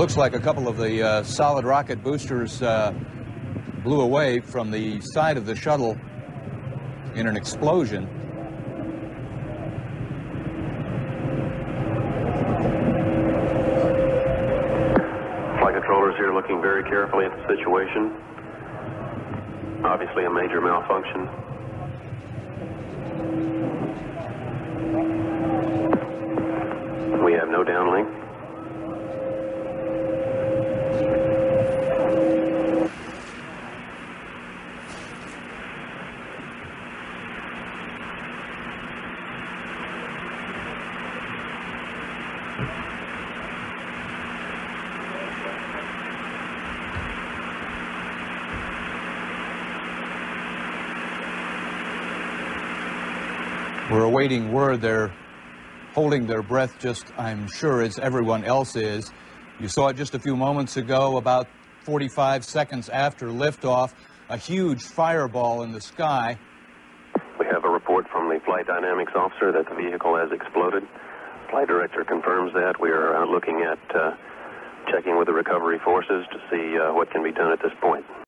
looks like a couple of the solid rocket boosters blew away from the side of the shuttle in an explosion. Flight controllers here looking very carefully at the situation. Obviously a major malfunction. We have no downlink. We're awaiting word. They're holding their breath just, I'm sure, as everyone else is. You saw it just a few moments ago, about 45 seconds after liftoff, a huge fireball in the sky. We have a report from the flight dynamics officer that the vehicle has exploded. Flight director confirms that. We are looking at checking with the recovery forces to see what can be done at this point.